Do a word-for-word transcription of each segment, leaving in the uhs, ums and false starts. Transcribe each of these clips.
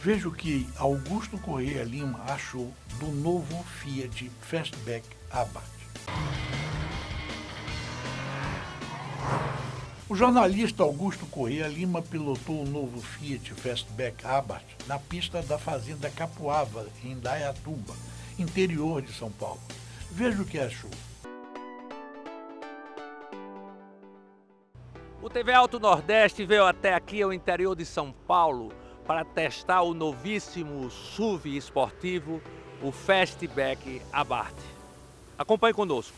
Veja o que Augusto Corrêa Lima achou do novo Fiat Fastback Abarth. O jornalista Augusto Corrêa Lima pilotou o novo Fiat Fastback Abarth na pista da Fazenda Capuava, em Indaiatuba, interior de São Paulo. Veja o que achou. O T V Auto Nordeste veio até aqui ao interior de São Paulo para testar o novíssimo S U V esportivo, o Fastback Abarth. Acompanhe conosco.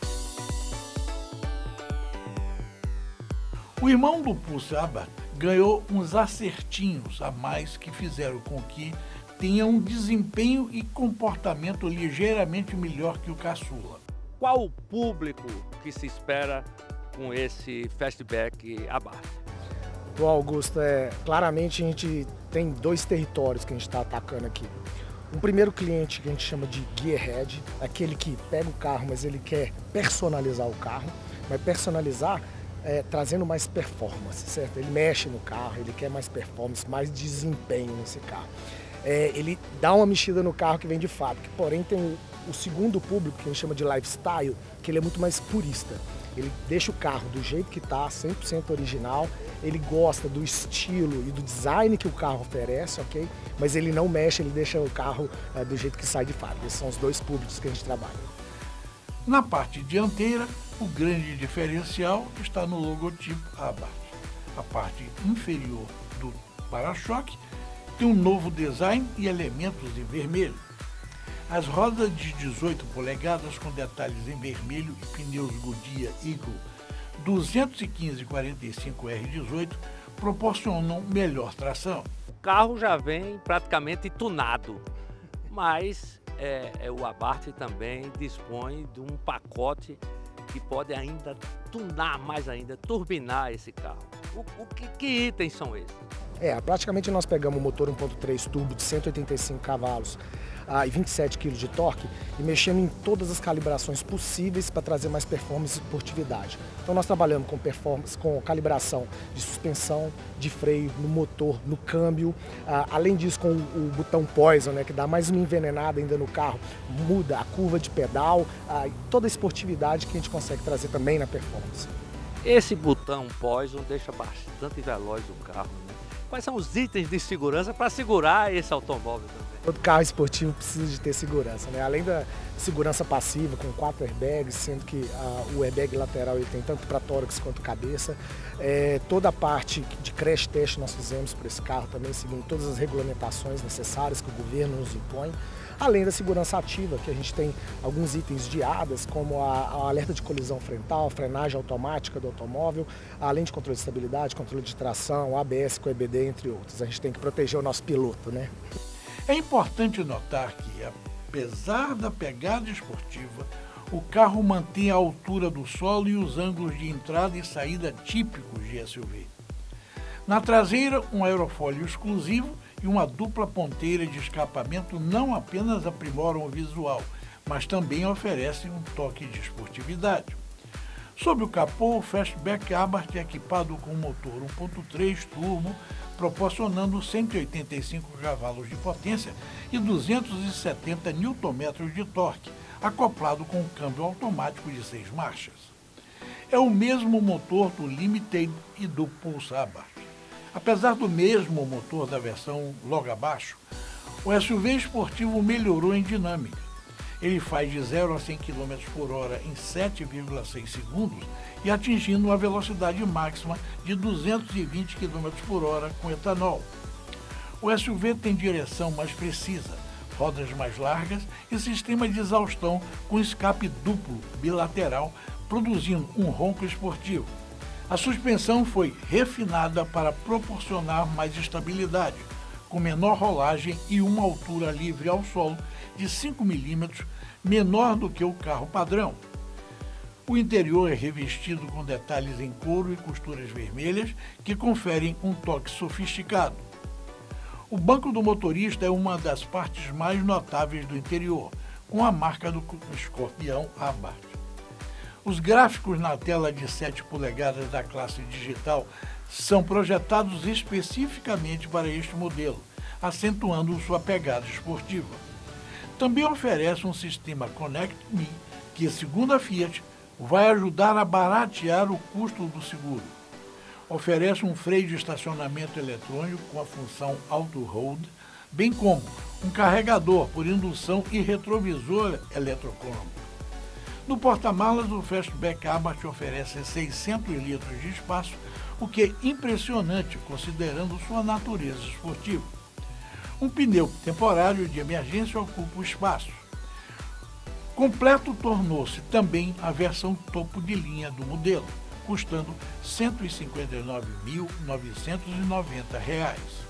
O irmão do Pulse Abarth ganhou uns acertinhos a mais que fizeram com que tenha um desempenho e comportamento ligeiramente melhor que o caçula. Qual o público que se espera com esse Fastback Abarth? Bom, Augusto, é, claramente a gente tem dois territórios que a gente está atacando aqui. Um primeiro cliente que a gente chama de gearhead, aquele que pega o carro, mas ele quer personalizar o carro, mas personalizar é, trazendo mais performance, certo? Ele mexe no carro, ele quer mais performance, mais desempenho nesse carro. É, ele dá uma mexida no carro que vem de fábrica, porém tem o, o segundo público, que a gente chama de lifestyle, que ele é muito mais purista. Ele deixa o carro do jeito que está, cem por cento original, ele gosta do estilo e do design que o carro oferece, ok? Mas ele não mexe, ele deixa o carro é, do jeito que sai de fábrica. Esses são os dois públicos que a gente trabalha. Na parte dianteira, o grande diferencial está no logotipo Abarth. A parte inferior do para-choque tem um novo design e elementos em vermelho. As rodas de dezoito polegadas com detalhes em vermelho e pneus Goodyear Eagle duzentos e quinze quarenta e cinco R dezoito proporcionam melhor tração. O carro já vem praticamente tunado, mas é, é, o Abarth também dispõe de um pacote que pode ainda tunar mais ainda, turbinar esse carro. O, o que, que itens são esses? É, praticamente nós pegamos o motor um ponto três turbo de cento e oitenta e cinco cavalos ah, e vinte e sete quilos de torque e mexendo em todas as calibrações possíveis para trazer mais performance e esportividade. Então nós trabalhamos com performance, com calibração de suspensão, de freio, no motor, no câmbio, ah, além disso com o, o botão Poison, né, que dá mais uma envenenada ainda no carro, muda a curva de pedal ah, e toda a esportividade que a gente consegue trazer também na performance. Esse botão Poison deixa bastante veloz o carro, né? Quais são os itens de segurança para segurar esse automóvel também? Todo carro esportivo precisa de ter segurança, né? Além da segurança passiva com quatro airbags, sendo que ah, o airbag lateral ele tem tanto para tórax quanto cabeça. É, toda a parte de crash test nós fizemos para esse carro também, seguindo todas as regulamentações necessárias que o governo nos impõe. Além da segurança ativa, que a gente tem alguns itens de A D A S, como a, a alerta de colisão frontal, frenagem automática do automóvel, além de controle de estabilidade, controle de tração, A B S com E B D, entre outros. A gente tem que proteger o nosso piloto, né? É importante notar que, apesar da pegada esportiva, o carro mantém a altura do solo e os ângulos de entrada e saída típicos de S U V. Na traseira, um aerofólio exclusivo e uma dupla ponteira de escapamento não apenas aprimoram o visual, mas também oferecem um toque de esportividade. Sob o capô, o Fastback Abarth é equipado com um motor um ponto três turbo, proporcionando cento e oitenta e cinco cavalos de potência e duzentos e setenta newton-metros de torque, acoplado com um câmbio automático de seis marchas. É o mesmo motor do Limited e do Pulse Abarth. Apesar do mesmo motor da versão logo abaixo, o S U V esportivo melhorou em dinâmica. Ele faz de zero a cem quilômetros por hora em sete vírgula seis segundos e atingindo uma velocidade máxima de duzentos e vinte quilômetros por hora com etanol. O S U V tem direção mais precisa, rodas mais largas e sistema de exaustão com escape duplo bilateral, produzindo um ronco esportivo. A suspensão foi refinada para proporcionar mais estabilidade, com menor rolagem e uma altura livre ao solo de cinco milímetros, menor do que o carro padrão. O interior é revestido com detalhes em couro e costuras vermelhas que conferem um toque sofisticado. O banco do motorista é uma das partes mais notáveis do interior, com a marca do escorpião Abarth. Os gráficos na tela de sete polegadas da classe digital são projetados especificamente para este modelo, acentuando sua pegada esportiva. Também oferece um sistema Connect Me, que, segundo a Fiat, vai ajudar a baratear o custo do seguro. Oferece um freio de estacionamento eletrônico com a função Auto Hold, bem como um carregador por indução e retrovisor eletrocrômico. No porta-malas, o Fastback Abarth oferece seiscentos litros de espaço, o que é impressionante considerando sua natureza esportiva. Um pneu temporário de emergência ocupa o espaço. Completo tornou-se também a versão topo de linha do modelo, custando cento e cinquenta e nove mil novecentos e noventa reais.